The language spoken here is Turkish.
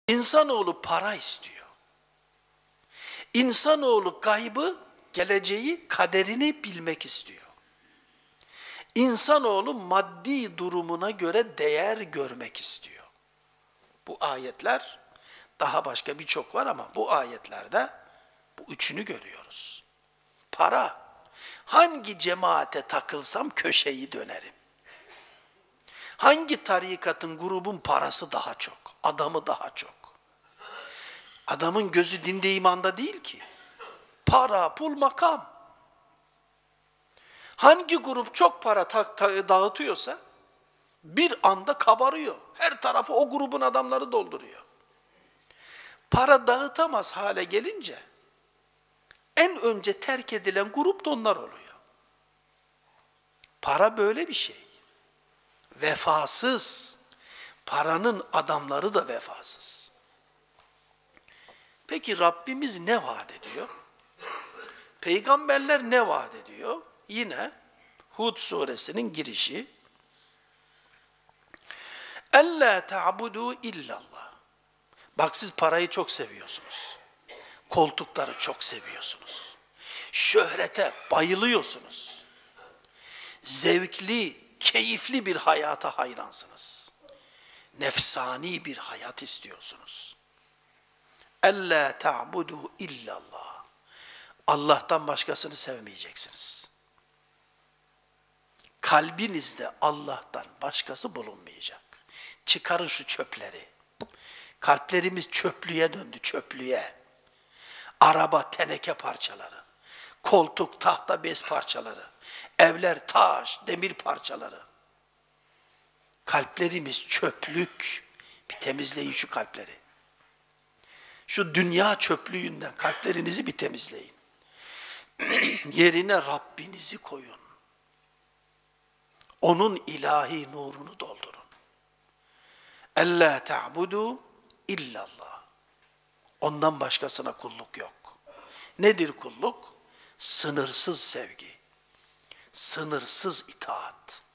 İnsanoğlu para istiyor. İnsanoğlu gaybı, geleceği, kaderini bilmek istiyor. İnsanoğlu maddi durumuna göre değer görmek istiyor. Bu ayetler, daha başka birçok var ama bu ayetlerde bu üçünü görüyoruz. Para. Hangi cemaate takılsam köşeyi dönerim. Hangi tarikatın, grubun parası daha çok, adamı daha çok. Adamın gözü dinde, imanda değil ki. Para, pul, makam. Hangi grup çok para dağıtıyorsa bir anda kabarıyor. Her tarafı o grubun adamları dolduruyor. Para dağıtamaz hale gelince en önce terk edilen grup da onlar oluyor. Para böyle bir şey. Vefasız. Paranın adamları da vefasız. Peki Rabbimiz ne vaat ediyor? Peygamberler ne vaat ediyor? Yine Hud suresinin girişi. Ellâ ta'budu illallah. Bak siz parayı çok seviyorsunuz. Koltukları çok seviyorsunuz. Şöhrete bayılıyorsunuz. Zevkli, keyifli bir hayata hayransınız. Nefsani bir hayat istiyorsunuz. Ellâ ta'budu illallah. Allah'tan başkasını sevmeyeceksiniz. Kalbinizde Allah'tan başkası bulunmayacak. Çıkarın şu çöpleri. Kalplerimiz çöplüğe döndü, çöplüğe. Araba, teneke parçaları. Koltuk, tahta, bez parçaları. Evler, taş, demir parçaları. Kalplerimiz çöplük. Bir temizleyin şu kalpleri. Şu dünya çöplüğünden kalplerinizi bir temizleyin. Yerine Rabbinizi koyun. Onun ilahi nurunu doldurun. Ellâ ta'budu illallah. Ondan başkasına kulluk yok. Nedir kulluk? Sınırsız sevgi, sınırsız itaat.